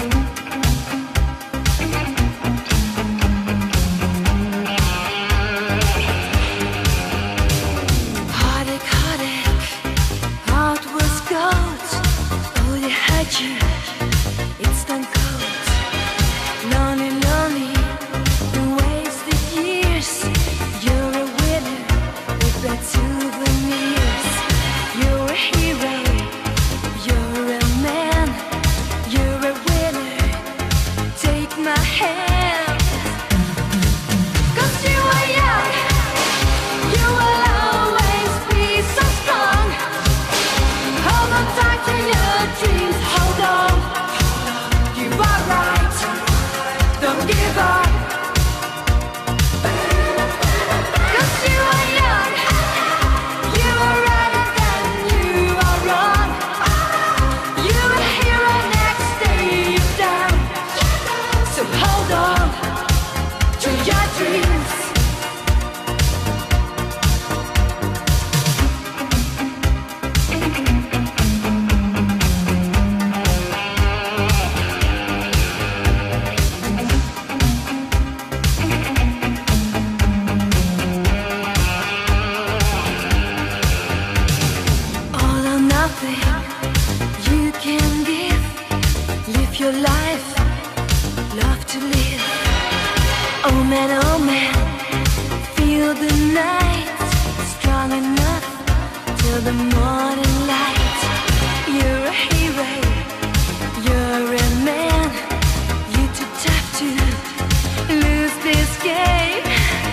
Oh man, feel the night strong enough till the morning light. You're a hero, you're a man. You're too tough to lose this game.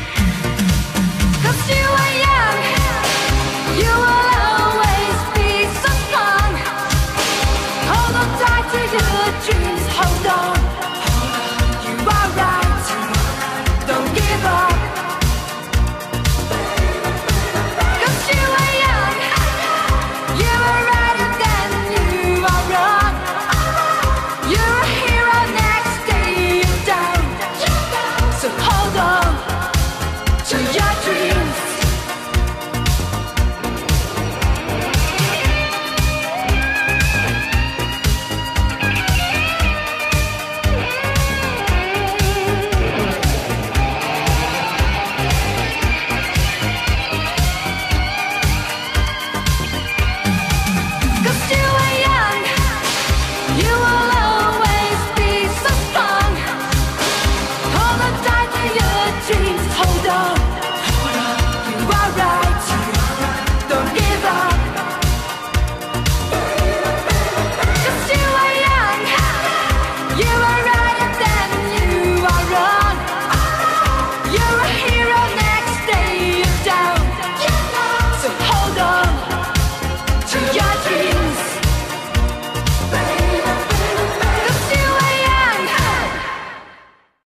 'Cause you are young, you will always be so strong. Hold on tight to your dreams, hold on.